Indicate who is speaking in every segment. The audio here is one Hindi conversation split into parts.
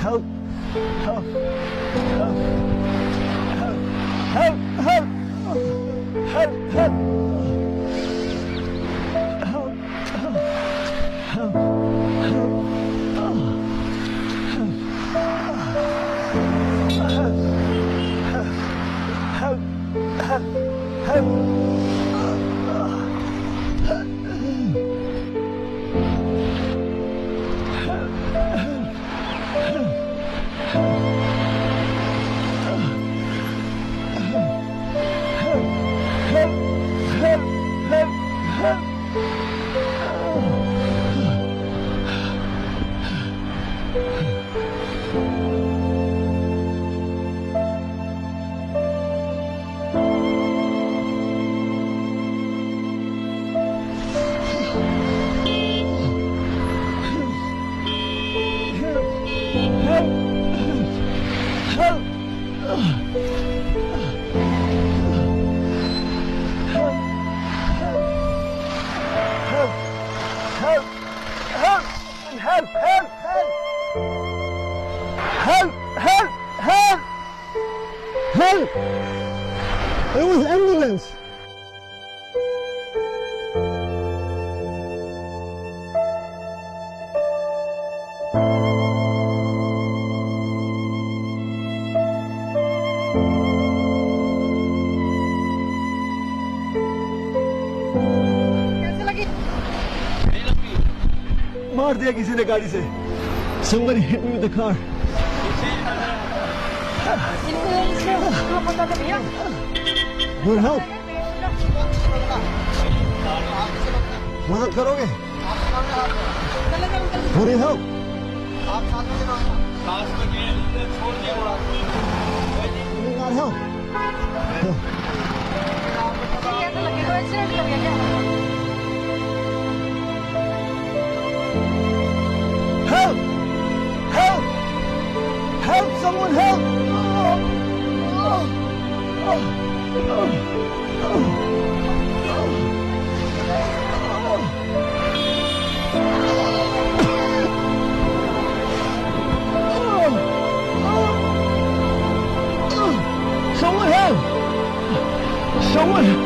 Speaker 1: help, help, help, help, help, help, help, help, help, It was ambulance.
Speaker 2: कैसे लगी?
Speaker 1: मार दिया किसी ने गाड़ी से. Somebody hit me with the car.
Speaker 2: इसमें पता था भैया.
Speaker 1: Your help. मदद करोगे? Your help.
Speaker 3: आप साथ में चलो. साथ में गए छोड़ दिया वहाँ.
Speaker 1: You got help.
Speaker 2: कैसे लगे? कोई एक्सीडेंट हो गया क्या?
Speaker 1: Help! Help! Help! Someone help! Someone help! Someone!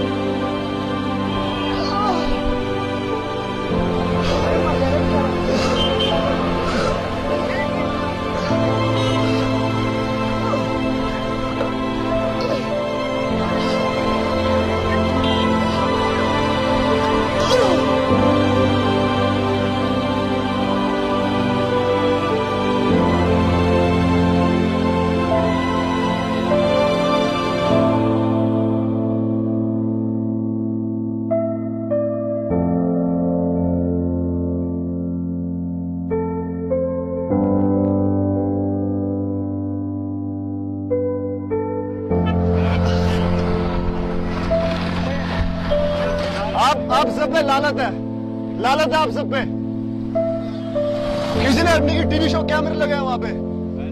Speaker 1: आप सब पे लानत है आप सब पे. किसी ने अपनी की टीवी शो कैमरे लगाए वहां पे.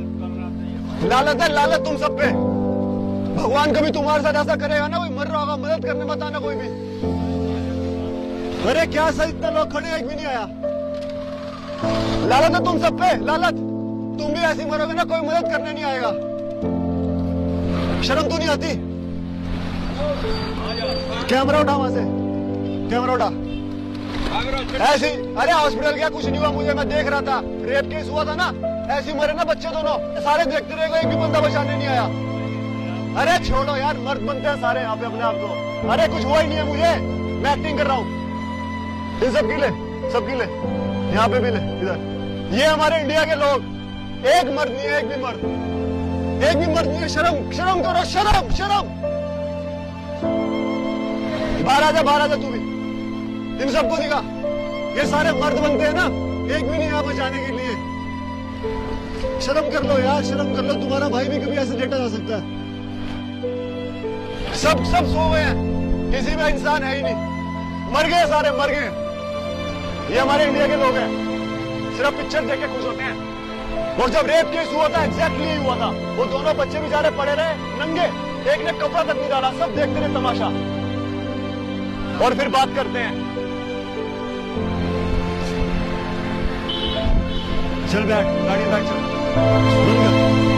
Speaker 1: लानत तुम सब पे. भगवान कभी तुम्हारे साथ ऐसा करेगा ना, कोई मर रहा होगा मदद करने मत आना कोई भी. अरे क्या सही इतना लोग खड़े एक भी नहीं आया. लानत है तुम सब पे, लानत. तुम भी ऐसी मरोगे ना, कोई मदद करने नहीं आएगा. शर्म तो नहीं आती? कैमरा उठा वहां से, कैमरा उठा. ऐसी अरे हॉस्पिटल गया, कुछ नहीं हुआ मुझे, मैं देख रहा था. रेप केस हुआ था ना, ऐसे मरे ना बच्चे दोनों. सारे देखते रहे, एक भी बंदा बचाने नहीं आया. अरे छोड़ो यार, मर्द बनते हैं सारे यहाँ पे अपने आप को. अरे कुछ हुआ ही नहीं है मुझे, मैं एक्टिंग कर रहा हूँ. इन सब की ले यहाँ पे भी ले. इधर ये हमारे इंडिया के लोग, एक मर्द नहीं है, एक भी मर्द नहीं है. शर्म करो, शर्म. बाहर आजा तू भी. इन सबको दिखा, ये सारे मर्द बनते हैं ना, एक भी नहीं यहाँ बचाने के लिए. शर्म कर लो यार, शर्म कर लो. तुम्हारा भाई भी कभी ऐसे डेटा जा सकता है. सब सो गए हैं, किसी में इंसान है ही नहीं. मर गए सारे, मर गए. ये हमारे इंडिया के लोग हैं, सिर्फ पिक्चर देख के खुश होते हैं. और जब रेप केस हुआ था, एग्जैक्टली यही हुआ था. वो दोनों बच्चे बेचारे पड़े रहे नंगे, एक ने कपड़ा तक नहीं डाला, सब देखते रहे तमाशा. और फिर बात करते हैं. चल बैठ, गाड़ी बैठ चल. बंद कर।